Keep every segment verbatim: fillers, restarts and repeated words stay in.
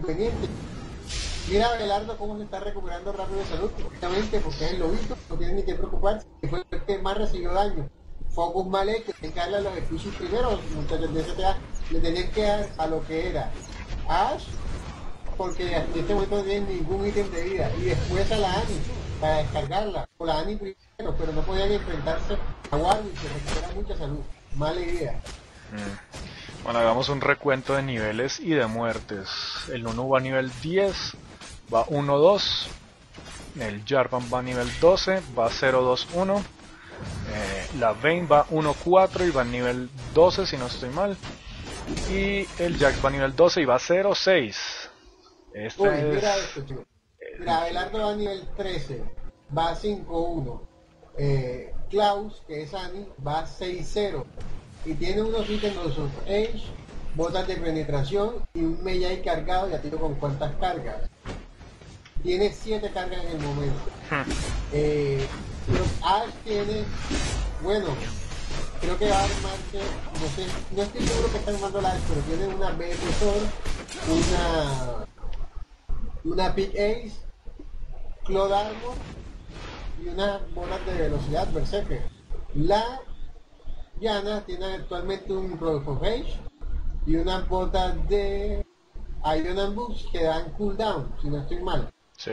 inconveniente. Mira a Belardo cómo se está recuperando rápido de salud, justamente porque es el lobito, no tiene ni que preocuparse, que fue el que más recibió daño. Focus mal hecho, hay que darle a los escuchos primero, muchachos de S T A, le tenían que dar a lo que era Ash, porque en este momento no tienen ningún ítem de vida, y después a la Annie, para descargarla, o la Annie primero, pero no podían enfrentarse a Warwick, que recupera mucha salud. Mala idea. Mm. Bueno, hagamos un recuento de niveles y de muertes. El Nunu va a nivel diez, va uno dos. El Jarvan va a nivel doce, va cero dos uno. Eh, la Vayne va uno cuatro y va a nivel doce, si no estoy mal. Y el Jax va a nivel doce y va cero seis. Este Uy, es... mira esto, chico. Mira, Abelardo va a nivel trece, va a cinco uno. Eh, Klaus, que es Annie, va a seis cero. Y tiene unos ítems of Age, botas de penetración y un Mejai cargado, ya tiro con cuántas cargas. Tiene siete cargas en el momento. Hmm. Eh, Ash tiene, bueno, creo que va a armarse, no sé, no estoy seguro que está armando la Ash, pero tiene una B F Sword, una, una Pick Ace, Cloud Armor y unas bolas de velocidad Berserker. La Yana tiene actualmente un Product of Age y unas botas de Iron and Boots que dan cooldown, si no estoy mal. Sí.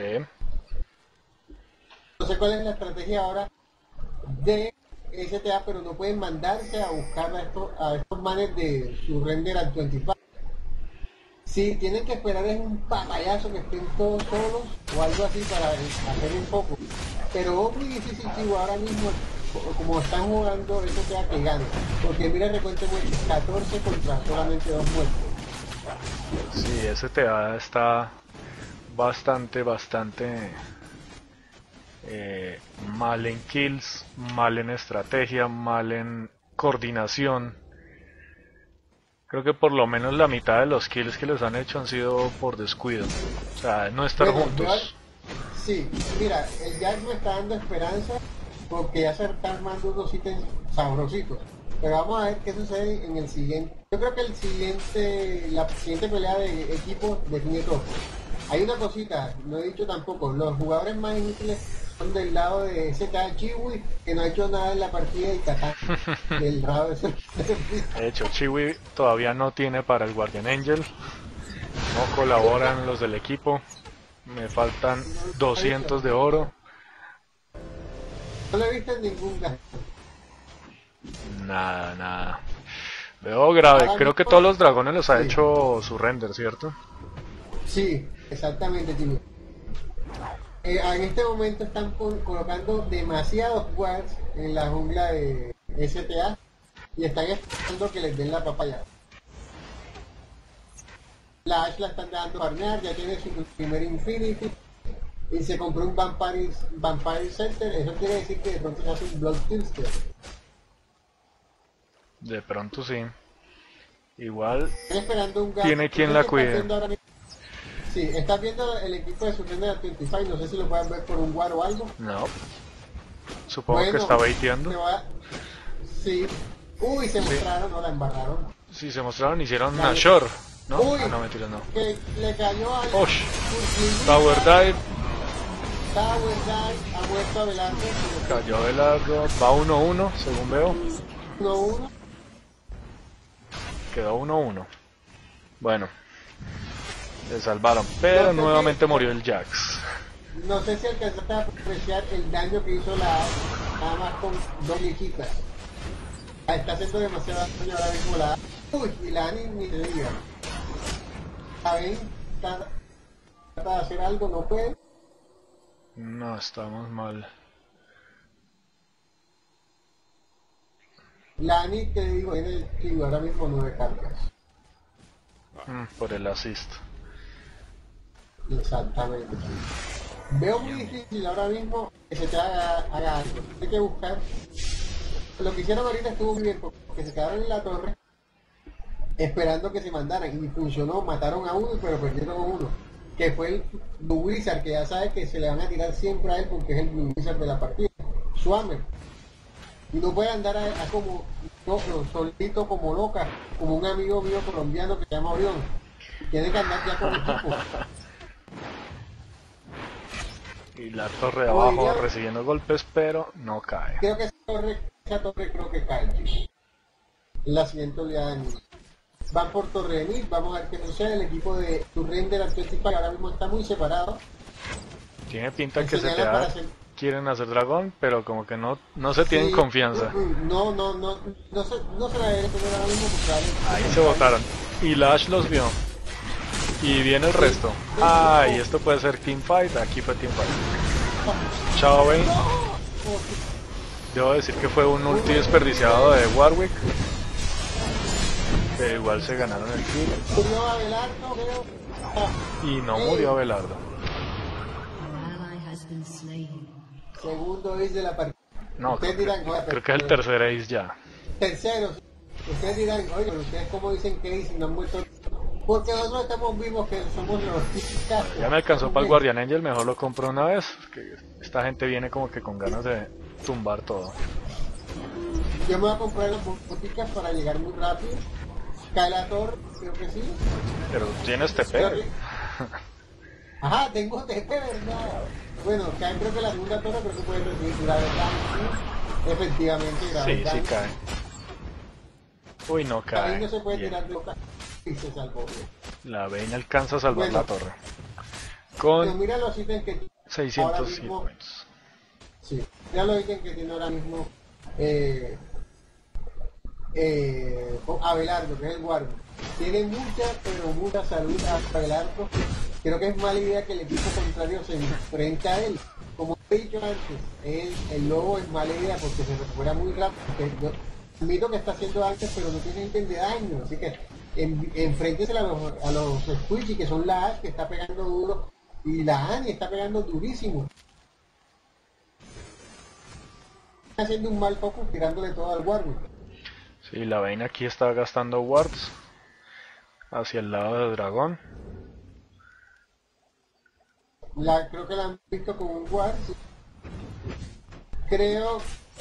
No sé cuál es la estrategia ahora de S T A, pero no pueden mandarse a buscar a estos, a estos manes de su render al veinticinco. Si tienen que esperar es un papayazo que estén todos solos o algo así para hacer un poco. Pero es muy difícil, chico, ahora mismo, como están jugando, S T A que gane. Porque mira el recuento muertos, catorce contra solamente dos muertos. Sí, S T A está bastante, bastante eh, mal en kills, mal en estrategia, mal en coordinación. Creo que por lo menos la mitad de los kills que les han hecho han sido por descuido. O sea, no estar Bueno, juntos. yo, sí, mira, el Jack me está dando esperanza porque ya se están armando unos ítems sabrositos. Pero vamos a ver qué sucede en el siguiente. Yo creo que el siguiente, la siguiente pelea de equipo define todo. Hay una cosita, no he dicho tampoco, los jugadores más inútiles son del lado de S T A Chiwi, que no ha hecho nada en la partida, y Catán del lado de ese. De hecho, Chiwi todavía no tiene para el Guardian Angel. No colaboran los del equipo. Me faltan doscientos de oro. No lo he visto en ningún gasto. Nada, nada. Veo grave. Ahora Creo que mismo- todos los dragones los ha sí. hecho su render, ¿cierto? Sí, exactamente, Chiwi. Eh, en este momento están pon- colocando demasiados wards en la jungla de S T A y están esperando que les den la papaya. La Ash la están dando farmear, ya tiene su primer Infinity y se compró un Vampire, Vampire Center. Eso quiere decir que de pronto se hace un Blood Pilster. De pronto sí. Igual Están esperando un gato. tiene quien No sé la si estás cuide. viendo ahora mismo. Sí, estás viendo el equipo de Surrender veinticinco, no sé si lo pueden ver por un war o algo. No. Supongo Bueno, que está se baiteando. va- Sí. Uy, se mostraron, no la embarraron. Si se mostraron, hicieron Dale. Nashor. ¿No? Uy. Ah, no, mentira, no. Que le cayó al Osh. Urquilita, Tower Dive. Tower Dive, ha muerto a Velardo, Cayó de largo. Va uno uno, según veo. uno uno. Quedó uno uno. Bueno. Se salvaron. Pero No sé nuevamente si- murió el Jax. No sé si alcanzaste a apreciar el daño que hizo la nada más con dos viejitas. Ah, está haciendo demasiado daño ahora mismo la Uy, y la Annie ni te diga. ¿Saben? Trata trata de hacer algo, no puede. No, estamos mal. La Annie, te digo, tiene el trigo ahora mismo nueve cargas. Mm, por el assist. Exactamente. Veo muy difícil ahora mismo que se te haga, haga algo. Hay que buscar. Lo que hicieron ahorita estuvo muy bien porque se quedaron en la torre esperando que se mandaran y funcionó. Mataron a uno pero perdieron a uno. Que fue el Blue Wizard, que ya sabes que se le van a tirar siempre a él porque es el Blue Wizard de la partida. Swammer. Y no puede andar a, a como no, no, solito como loca, como un amigo mío colombiano que se llama Orión. Tiene que andar ya con equipo. Y la torre de Como abajo diría- recibiendo golpes, pero no cae. Creo que esa torre, esa torre creo que cae, chicos. La siguiente oleada de nivel. Van por Torre de Nil, vamos a ver qué sucede. El equipo de Surrender Atlético ahora mismo está muy separado. Tiene pinta Me que señala C T A para hacer- quieren hacer dragón, pero como que no, no se tienen Sí, confianza. mm, mm, No, no, no, no se, no se la debe poner ahora mismo porque vale- Ahí se botaron. Y Lash los vio. Y viene el resto. Ah, y esto puede ser teamfight. Aquí fue teamfight. Chao, Bane. Debo decir que fue un ulti desperdiciado de Warwick. Pero igual se ganaron el kill. Murió Abelardo, creo. Ah, Y no ey, murió Abelardo. An ally has been slain. Segundo ace de la partida. No, Ustedes creo dirán, que, "Oye, creo que es el pero- tercer ace ya. Tercero, sí. Ustedes dirán, oye, pero ustedes cómo dicen que ace y no han muerto. Porque nosotros estamos vivos, que somos los Ya me alcanzó para el Guardian Angel, mejor lo compro una vez. Que esta gente viene como que con ganas de tumbar todo. Yo me voy a comprar las boticas para llegar muy rápido. Cae la torre, creo que sí. Pero tienes T Creo P. que- Ajá, tengo T P, ¿verdad? Bueno, cae creo que la segunda torre, creo que puede recibir grave daño. Efectivamente, grave Sí, sí daño. cae. Uy, no Ahí cae. no se puede Bien. tirar loca. Y se salvó. bien. La Vayne alcanza a salvar Bueno. la torre. Pero Con mira los ítems que tiene. seiscientos ahora hit mismo- points. Sí, mira los ítems que tiene ahora mismo eh, eh, con Abelardo, que es el guardia. Tiene mucha, pero mucha salud a Abelardo. Creo que es mala idea que el equipo contrario se enfrente a él. Como he dicho antes, él, el lobo es mala idea porque se recupera muy rápido. porque yo admito que está haciendo antes, pero no tiene ítem de daño. Así que en, enfréntese a los, a los Squishy, que son la Ash, que está pegando duro, y la Annie está pegando durísimo. Está haciendo un mal focus tirándole todo al Warwick. Sí, la Vayne aquí está gastando wards hacia el lado del dragón. La, creo que la han visto con un Ward. Sí. Creo.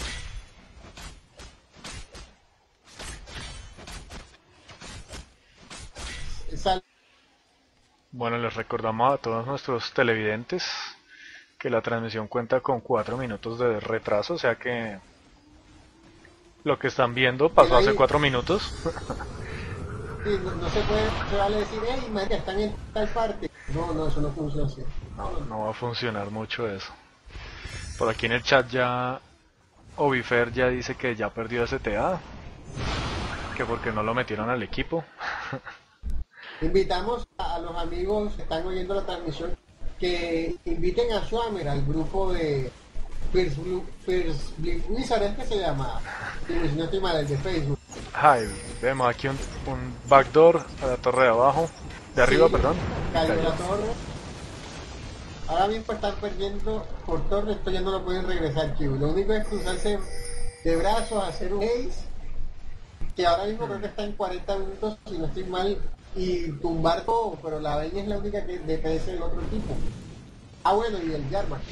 Sal- Bueno, les recordamos a todos nuestros televidentes que la transmisión cuenta con cuatro minutos de retraso, o sea que lo que están viendo pasó hace cuatro minutos. sí, no, no se puede, se vale decir, hey, marica, están en tal parte. No, no, eso no funciona así. No, no va a funcionar mucho eso. Por aquí en el chat ya Obifer ya dice que ya perdió S T A, que porque no lo metieron al equipo. Invitamos a, a los amigos que están oyendo la transmisión que inviten a Swammer al grupo de First Blue, First Blue Wizard, es que se llama, si no estoy mal, el de Facebook. Ay, vemos aquí un, un backdoor a la torre de abajo, de arriba, Sí, perdón. Cayó Cayó. la torre. Ahora mismo están perdiendo por torre, esto ya no lo pueden regresar, Chivo. Lo único es cruzarse de brazos, hacer un ace, que ahora mismo creo que está en cuarenta minutos, si no estoy mal, y tumbar todo, pero la Vayne es la única que D P S del otro equipo. Ah, bueno, y el Jarman.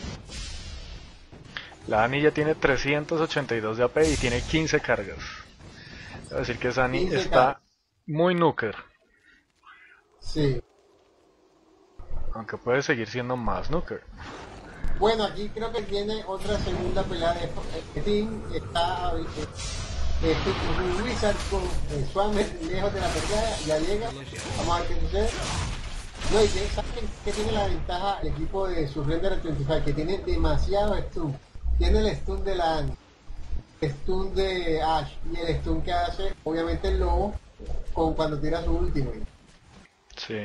La Annie ya tiene trescientos ochenta y dos de A P y tiene quince cargas. Es decir que esa Annie quince está cargas. muy nuker, Sí. aunque puede seguir siendo más nuker. Bueno, aquí creo que tiene otra segunda pelea de este team. Está eh, este, un Wizard con eh, Swammer lejos de la pelea, ya llega. Vamos a ver qué sucede. No, y que- ¿saben qué tiene la ventaja el equipo de Surrender veinticinco? Que tiene demasiado stun. Tiene el stun de la stun de Ash y el stun que hace, obviamente, el lobo con cuando tira su último. Sí.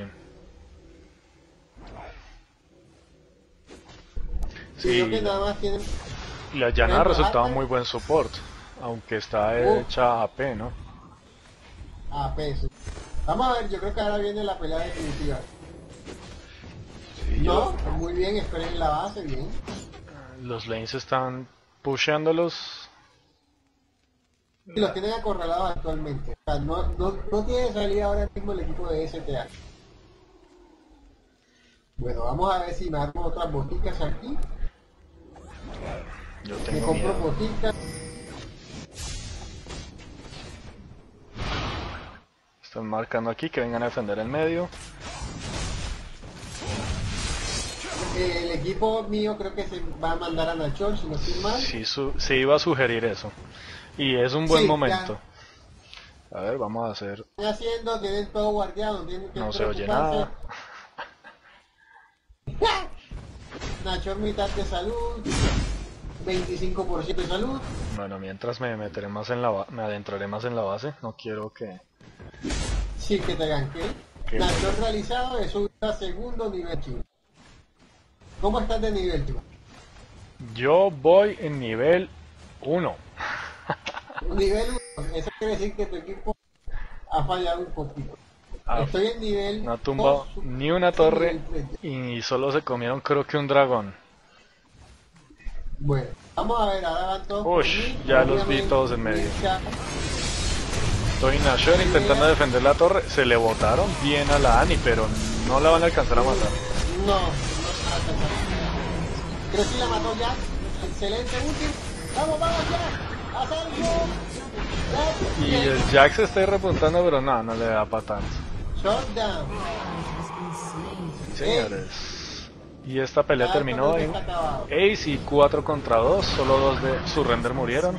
Sí, creo Sí, que nada más tienen. la Yana ha Bueno, resultado Arthur- muy buen support, aunque está Uh. hecha A P, ¿no? A peso. Vamos a ver, yo creo que ahora viene la pelea definitiva. Sí, No, yo- muy bien, esperen la base, bien. los lanes están pusheándolos. Y los tienen acorralados actualmente. O sea, no, no, no tiene salida ahora mismo el equipo de S T A. Bueno, vamos a ver si me armo otras boticas aquí. Yo Me tengo compro miedo. boticas. Están marcando aquí que vengan a defender el medio. El equipo mío creo que se va a mandar a Nachol, si no estoy mal. Sí, su, se iba a sugerir eso. Y es un buen Sí, momento. A ver, vamos a hacer... Están haciendo, tienen todo guardiado, no tienen que No se oye preocuparse. nada. Nachol mitad de salud, veinticinco por ciento de salud. Bueno, mientras me meteré más en la ba- me adentraré más en la base. No quiero que... Sí, que te ganque. Qué Nachol realizado, eso es a segundo nivel, chico. ¿Cómo estás de nivel, chico? Yo voy en nivel uno. Nivel uno, eso quiere decir que tu equipo ha fallado un poquito. Ah, Estoy en nivel no ha tumbado dos, ni una torre nivel tres. y solo se comieron creo que un dragón. Bueno, vamos a ver, ahora van todos por Ush, mí. ya los vi Obviamente, todos en medio. ya- Estoy Nashor intentando defender la torre. Se le botaron bien a la Annie, pero no la van a alcanzar a matar. No, no la alcanzar. Creo que la mató ya. Excelente útil. Vamos, vamos ya. Haz algo. Ya, Y bien. el Jack se está repuntando, pero no, no le da para tanto. Shutdown. Has been slain. Señores. Y esta pelea Ya, terminó esto en no está acabado. Ace y cuatro contra dos. Solo dos de Surrender murieron.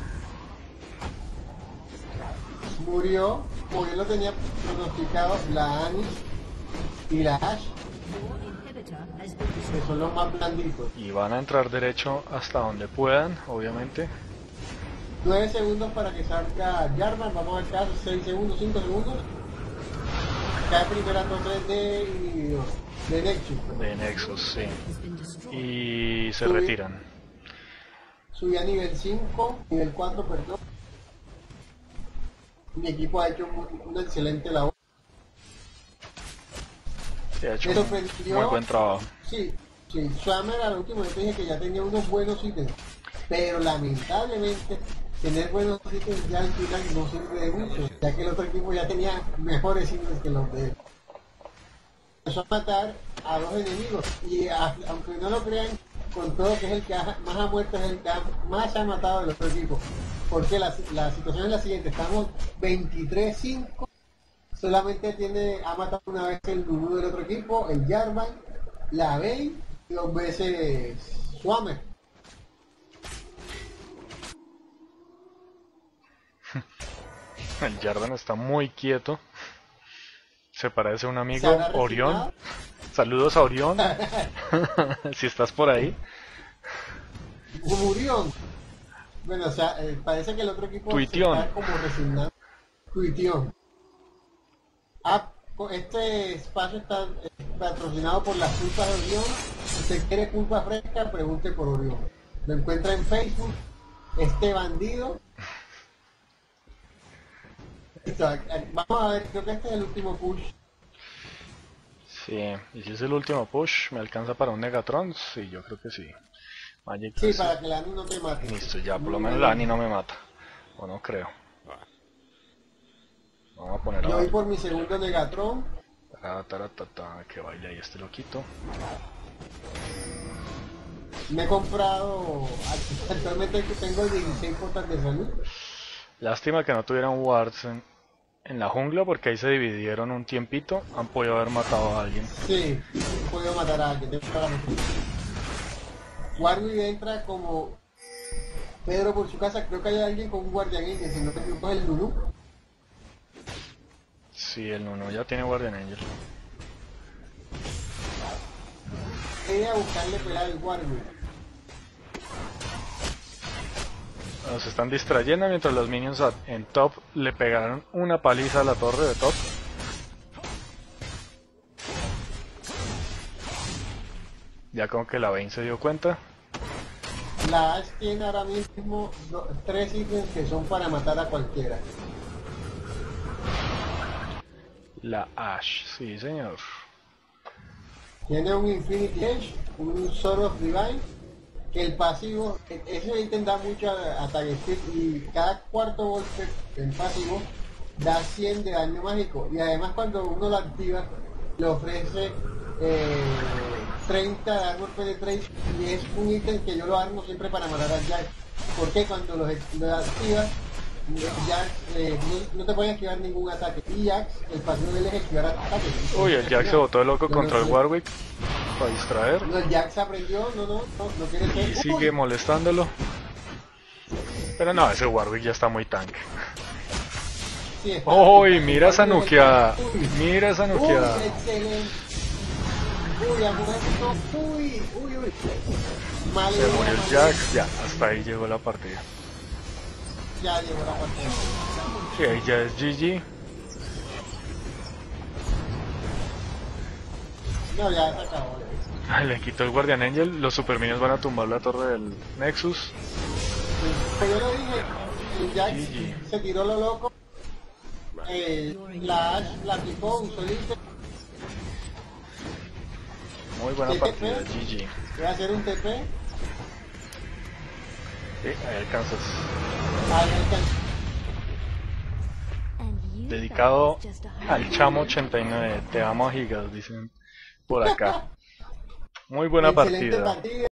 Murió, como yo lo tenía pronosticado, la Annie y la Ash, Inhibitor has been destroyed. que son los más blanditos. Y van a entrar derecho hasta donde puedan, obviamente. nueve segundos para que salga Jarvan, vamos a ver caso, seis segundos, cinco segundos. Cae primera torre de inhibidor, de Nexus. De Nexus, sí. Has been destroyed. Y se Subí. retiran. Subí a nivel cinco, nivel cuatro, perdón. Mi equipo ha hecho un- una excelente labor. Se ha hecho Me un sorprendió. muy buen trabajo. Sí, sí, Summer al último yo te dije que ya tenía unos buenos ítems, pero lamentablemente tener buenos ítems ya al final no sirve de mucho, ya que el otro equipo ya tenía mejores ítems que los de él. Empezó a matar a dos enemigos y a- aunque no lo crean, con todo que es el que ha- más ha muerto, es el que ha- más ha matado del otro equipo. Porque la, la situación es la siguiente, estamos veintitrés cinco, solamente tiene, ha matado una vez el Nunu del otro equipo, el Jarvan, la Vey y dos veces Swammer. El Jarvan está muy quieto. Se parece a un ¿Se amigo, habrá Orión. resignado? Saludos a Orión. Si estás por ahí. Murió. Bueno, o sea, eh, parece que el otro equipo Tuiteón. se está como resignado. Tuiteón. Ah, co- este espacio está eh, patrocinado por las culpas de Orión. Si usted quiere culpa fresca, pregunte por Orión. Lo encuentra en Facebook. Este bandido. Listo, a- a- vamos a ver, creo que este es el último push. Sí, y si es el último push, ¿me alcanza para un Negatron? Sí, yo creo que sí. Magic Sí, Resist. para que la Ani no te mate. Listo, ya, por lo menos la Ani no me mata. O no creo. Vamos a poner Yo voy a... por mi segundo Negatron. Tara, tara, ta, ta, que baile ahí este loquito. Me he comprado, actualmente tengo dieciséis puntos de salud. Lástima que no tuvieran wards en, en la jungla porque ahí se dividieron un tiempito. Han podido haber matado a alguien. Sí, he podido matar a alguien, tengo que parar. Warwick entra como Pedro por su casa, creo que hay alguien con un guardián angel, si no me equivoco es el Lulu. Sí, el Nuno ya tiene Guardian Angel. Voy a buscarle pelar al Warwick. Nos están distrayendo mientras los minions a- en top le pegaron una paliza a la torre de top. Ya como que la Vayne se dio cuenta. La Ash tiene ahora mismo do- tres ítems que son para matar a cualquiera. La Ash, sí señor. Tiene un Infinity Edge, un Sword of Divine, que el pasivo, e- ese ítem da mucho a- ataque speed y cada cuarto golpe en pasivo da cien de daño mágico. Y además cuando uno lo activa, le ofrece eh, treinta de Armor Penetration y es un ítem que yo lo armo siempre para matar a Jack. Porque cuando lo, lo activas, Jack eh, no, no te puede esquivar ningún ataque. Y Jack, el pasivo de él es esquivar ataques. Uy, el Jack se botó de loco Yo contra no el sé. Warwick. para distraer. No, Jack se aprendió, no, no, no, no quiere Y ser. sigue Uy, molestándolo. Pero no, ese Warwick ya está muy tanque. sí, está- ¡Uy! está- Mira esa nukeada. Uy, Mira esa uy, nukeada. excelente. Uy, argumento, uy, uy, uy. Mal Se idea, murió el mal Jack. idea. Ya, hasta ahí llegó la partida. Ya llegó la partida. Sí, ahí ya es G G. No, ya se acabó. ya. Ay, le quitó el Guardian Angel. Los Super Minions van a tumbar la torre del Nexus. Pues yo lo dije, el Jack G G. se tiró lo loco. Eh, la Ash la picó, usó el ítem. Muy buena ¿Qué partida, te G G. Voy a hacer un T P. Sí, ahí alcanzas. Ahí alcanza. Dedicado al Chamo ochenta y nueve. Te amo a gigas, dicen por acá. Muy buena Excelente partida. partida.